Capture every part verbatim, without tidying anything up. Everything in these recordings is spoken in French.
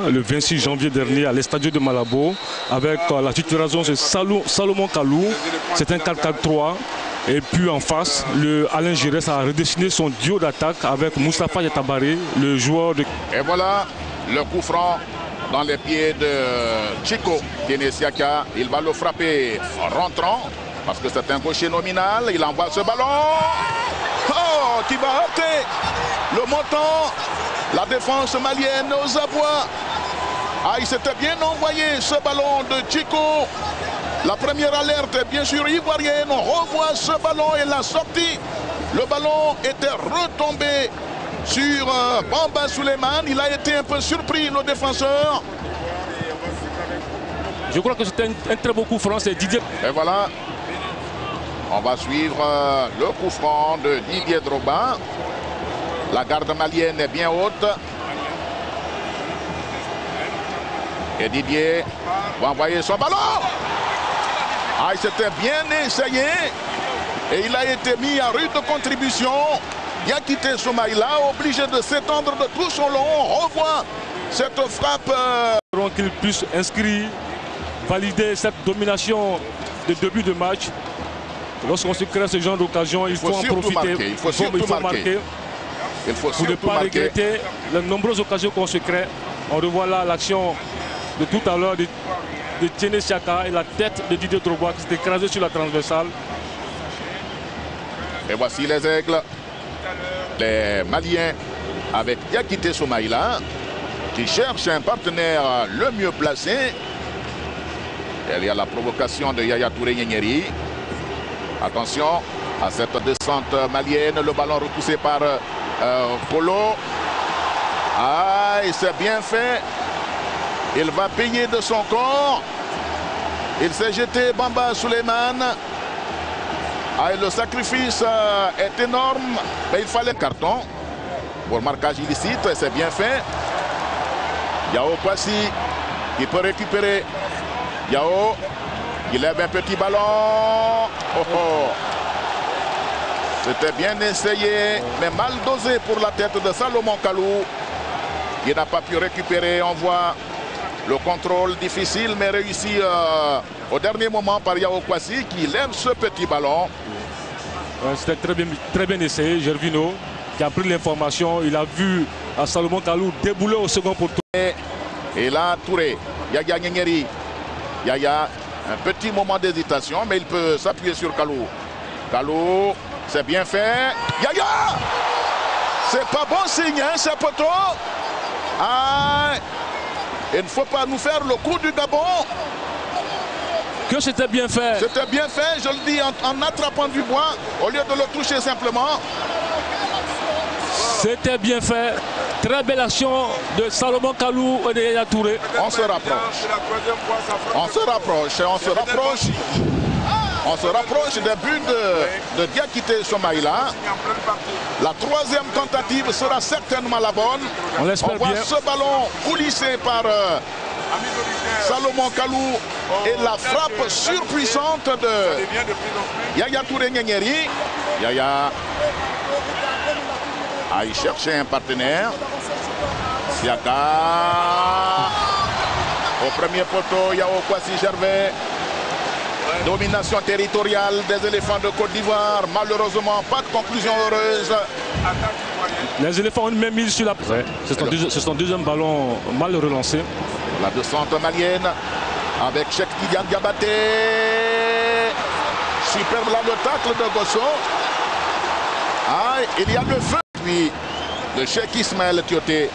le vingt-six janvier dernier à l'Estadio de Malabo avec euh, la titularisation de Salou, Salomon Kalou. C'est un quatre quatre trois. Et puis en face, le Alain Giresse a redessiné son duo d'attaque avec Moustapha Yatabaré, le joueur de... Et voilà le coup franc dans les pieds de Chico Kenesiaka. Il va le frapper en rentrant parce que c'est un gaucher nominal. Il envoie ce ballon. Oh, qui va heurter le montant. La défense malienne aux abois. Ah, il s'était bien envoyé ce ballon de Chico. La première alerte, bien sûr, ivoirienne. On revoit ce ballon et la sortie. Le ballon était retombé sur euh, Bamba Souleymane. Il a été un peu surpris, le défenseur. Je crois que c'était un, un très beau coup franc, c'est Didier. Et voilà. On va suivre euh, le coup franc de Didier Drogba. La garde malienne est bien haute. Et Didier va envoyer son ballon. Ah, il s'était bien essayé. Et il a été mis à rude contribution. Yakité Soumaïla, obligé de s'étendre de tout son long. On revoit cette frappe. Euh... Qu'il puisse inscrire, valider cette domination de début de match. Lorsqu'on se crée ce genre d'occasion, il, il faut, faut en profiter. Marquer. Il faut, il faut, il faut marquer. marquer. Il faut pour ne pas marquer. regretter les nombreuses occasions qu'on se crée. On revoit là l'action de tout à l'heure de, de Tiene Siaka et la tête de Didier Drogba qui s'est écrasée sur la transversale. Et voici les aigles. Les Maliens avec Yakité Soumaïla qui cherche un partenaire le mieux placé. Il y a la provocation de Yaya Touré Nyeri. Attention à cette descente malienne. Le ballon repoussé par euh, Polo. Ah, il s'est bien fait. Il va payer de son corps. Il s'est jeté Bamba Souleymane. Ah, et le sacrifice euh, est énorme. Mais il fallait un carton pour marquage illicite. Et c'est bien fait. Yao Kwasi qui peut récupérer. Yao qui lève un petit ballon. Oh, oh. C'était bien essayé, mais mal dosé pour la tête de Salomon Kalou. Il n'a pas pu récupérer. On voit le contrôle difficile, mais réussi euh, au dernier moment par Yao Kwasi qui lève ce petit ballon. Ouais, c'était très bien, très bien essayé. Gervino qui a pris l'information. Il a vu à Salomon Kalou débouler au second pour Touré. Et là, Touré, Yaya Nyeri. Yaya, un petit moment d'hésitation, mais il peut s'appuyer sur Kalou. Kalou, c'est bien fait. Yaya! C'est pas bon signe, hein, c'est poteau. Ah, il ne faut pas nous faire le coup du Gabon. Que c'était bien fait. C'était bien fait, je le dis, en, en attrapant du bois, au lieu de le toucher simplement. C'était bien fait. Très belle action de Salomon Kalou et de Yaya Touré. On se rapproche. On se rapproche. On se rapproche. On se rapproche des buts de, de Diakité Soumaïla. La troisième tentative sera certainement la bonne. On l'espère bien. On voit ce ballon coulissé par euh, Salomon Kalou et la frappe surpuissante de Yaya Touré Nyeri. Yaya a y cherché un partenaire. Siaka. Au premier poteau, Yao Kwasi Gervais. Domination territoriale des éléphants de Côte d'Ivoire. Malheureusement, pas de conclusion heureuse. Les éléphants ont une même mise sur la... Ouais. C'est son, deuxi son deuxième ballon mal relancé. La descente malienne avec Cheikh Tidiane Diabaté. Superbe là le tacle de Gosso. Ah, il y a le feu. Puis de Cheikh Ismaël Tioté.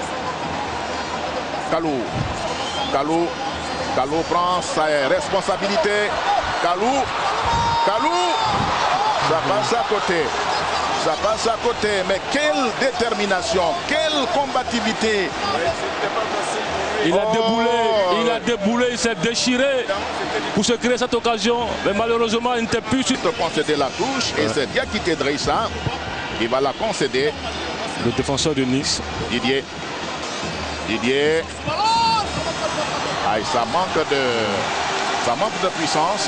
Kalou. Kalou. Kalou prend sa responsabilité. Kalou. Kalou. Ça passe à côté. Ça passe à côté. Mais quelle détermination. Quelle combativité. Il a oh. déboulé. Il a déboulé. Il s'est déchiré pour se créer cette occasion. Mais malheureusement, il n'était plus... Il te concéder la touche. Ouais. Et c'est Diakité Drissa qui va la concéder. Le défenseur de Nice. Didier. Didier. Ah, ça manque de, ça manque de puissance.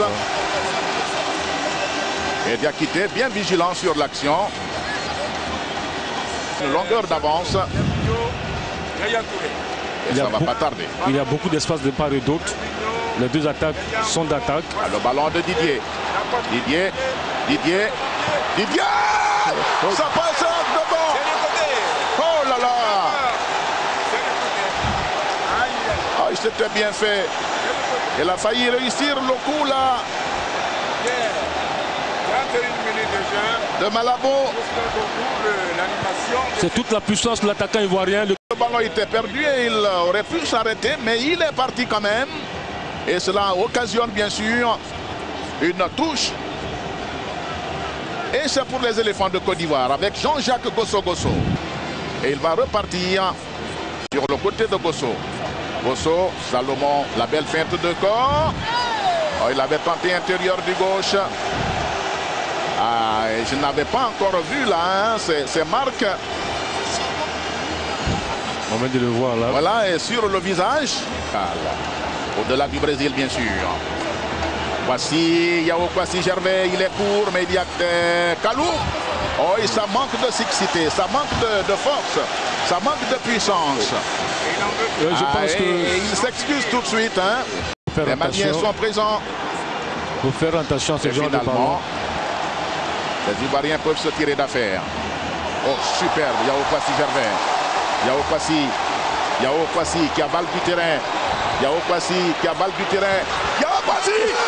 Et Diakité bien vigilant sur l'action. Une longueur d'avance. Et ça ne va pas tarder. Il y a beaucoup d'espace de part et d'autre. Les deux attaques sont d'attaque. Le ballon de Didier. Didier. Didier. Didier. Ça passe devant. Oh là là. Oh, il s'était bien fait. Il a failli réussir le coup là. De Malabo. C'est toute la puissance de l'attaquant ivoirien. Le ballon était perdu et il aurait pu s'arrêter, mais il est parti quand même. Et cela occasionne bien sûr une touche. Et c'est pour les éléphants de Côte d'Ivoire avec Jean-Jacques Gosso Gosso. Et il va repartir sur le côté de Gosso. Gosso, Salomon, la belle feinte de corps. Oh, il avait tenté intérieur du gauche. Ah, et je n'avais pas encore vu là, hein, c'est Marc. On vient de le voir là. Voilà, et sur le visage. Au-delà du Brésil, bien sûr. Voici Yao Kwasi Gervais, il est court, mais il y a euh, Kalou. Oh, et ça manque de sexité, ça manque de, de force, ça manque de puissance. Euh, je ah, pense et, que... et il s'excuse tout de suite. Hein. Les Maliens sont présents. Il faut faire attention à ce genre de ballon. Les Ivoiriens peuvent se tirer d'affaire. Oh, superbe, Yao Kwasi Gervais. Yao Kwasi, Yao Kwasi qui avale du terrain. Yao Kwasi qui avale du terrain. Yao Kwasi!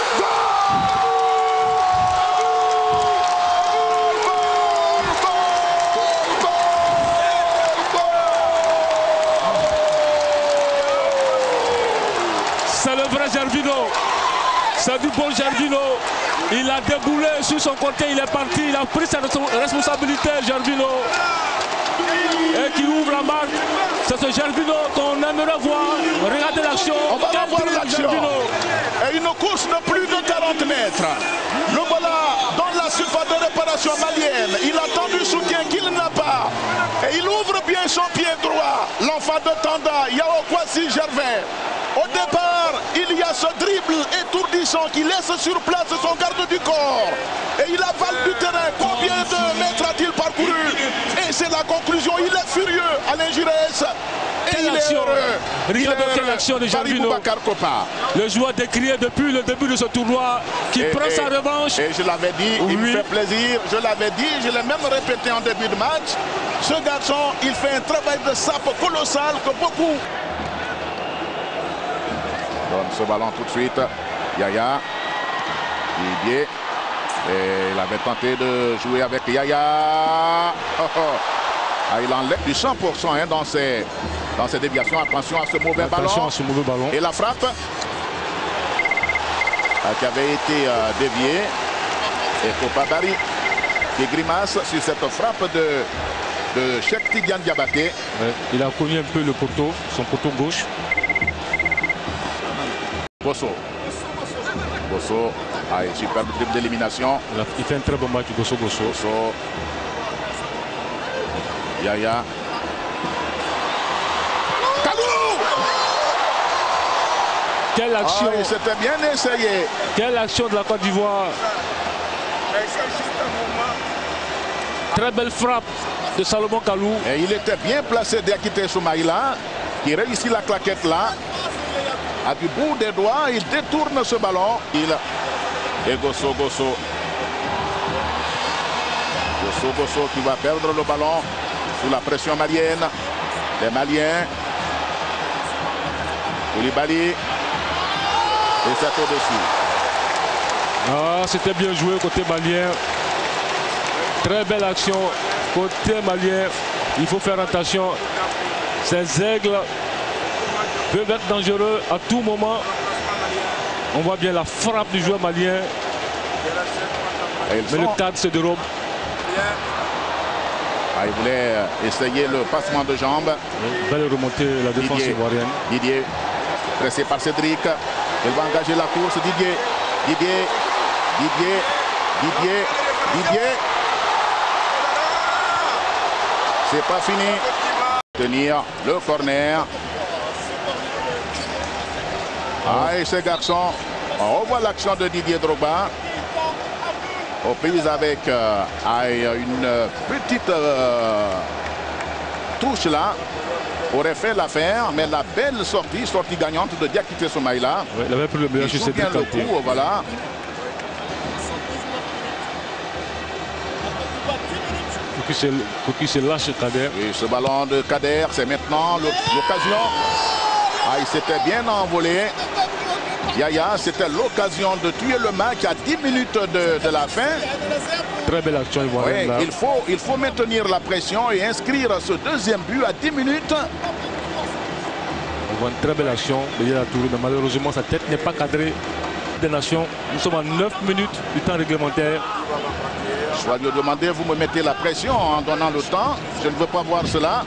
C'est le vrai Gervinho. C'est du bon Gervinho. Il a déboulé sur son côté, il est parti, il a pris sa responsabilité, Gervinho. Et qui ouvre la marque. C'est ce Gervinho qu'on aimerait voir. Regardez l'action. On va voir l'action. Et une course de plus de quarante mètres. Le voilà dans la surface de réparation malienne. Il attend du soutien qu'il n'a pas. Et il ouvre bien son pied droit. L'enfant de Tanda, Yao Kwasi Gervais. Au départ, il y a ce dribble étourdissant qui laisse sur place son garde du corps. Et il avale du terrain. Combien de mètres a-t-il parcouru? Et c'est la conclusion. Il est furieux, Alain Giresse. Et quelle il action. est heureux. Regardez quelle action de Gervinho. Le joueur décrié depuis le début de ce tournoi qui et, prend et, sa revanche. Et je l'avais dit, oui. Il me fait plaisir. Je l'avais dit, je l'ai même répété en début de match. Ce garçon, il fait un travail de sape colossal que beaucoup... Donne ce ballon tout de suite. Yaya. Didier. Et il avait tenté de jouer avec Yaya. Oh, oh. Ah, il enlève du cent pour cent hein, dans, ses, dans ses déviations. Attention à ce mauvais Attention ballon. à ce mauvais ballon. Et la frappe ah, qui avait été euh, déviée. Et Kopabari qui grimace sur cette frappe de, de Cheikh Tidiane Diabaté. Ouais, il a connu un peu le poteau, son poteau gauche. Gosso. Gosso a une superbe dribble d'élimination. Il fait un très bon match, Gosso Gosso. Gosso. Yaya. Kalou! Quelle action! Ah, c'était bien essayé. Quelle action de la Côte d'Ivoire! Très belle frappe de Salomon Kalou. Et il était bien placé d'Akité Soumaïla, qui réussit la claquette là. À du bout des doigts, il détourne ce ballon. Il... Et Gosso Gosso. Gosso Gosso qui va perdre le ballon sous la pression malienne. Les Maliens. Koulibaly. Et c'est au-dessus. Ah, c'était bien joué côté malien. Très belle action côté malien. Il faut faire attention. Ces aigles peuvent être dangereux à tout moment. On voit bien la frappe du joueur malien. Mais sont... le cadre se dérobe. Ah, il voulait essayer le passement de jambes. Il va remonter la défense Didier. ivoirienne. Didier, pressé par Cédric. Il va engager la course. Didier, Didier, Didier, Didier, Didier. C'est pas fini. Tenir le corner. Ah, et ce garçon, on revoit l'action de Didier Drogba. Aux prises avec euh, une petite euh, touche là. aurait fait l'affaire, mais la belle sortie, sortie gagnante de Diakité Soumaïla. Ouais, il avait pris le meilleur sur cette bien le coup, voilà. Faut qu'il se lâche, Kader. Oui, ce ballon de Kader, c'est maintenant l'occasion. Ah, il s'était bien envolé. Yaya, c'était l'occasion de tuer le match à dix minutes de, de la fin. Très belle action, oui, il faut, il faut maintenir la pression et inscrire ce deuxième but à dix minutes. On voit une très belle action de Yaya Touré, mais malheureusement sa tête n'est pas cadrée des nations. Nous sommes à neuf minutes du temps réglementaire. Je dois lui demander, vous me mettez la pression en donnant le temps. Je ne veux pas voir cela.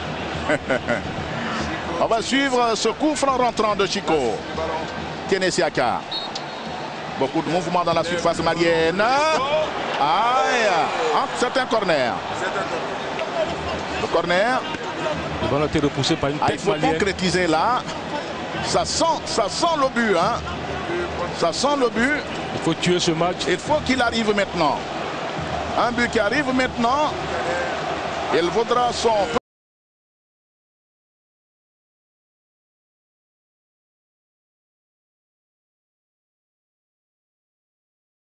On va suivre ce coup franc rentrant de Chico. Kenesiaka. Beaucoup de mouvements dans la surface malienne. Aïe, c'est un corner. Le corner. Le ballon a été repoussé par une tête ah, il faut malienne. concrétiser là. Ça sent, ça sent le but. Hein. Ça sent le but. Il faut tuer ce match. Il faut qu'il arrive maintenant. Un but qui arrive maintenant. Il vaudra son...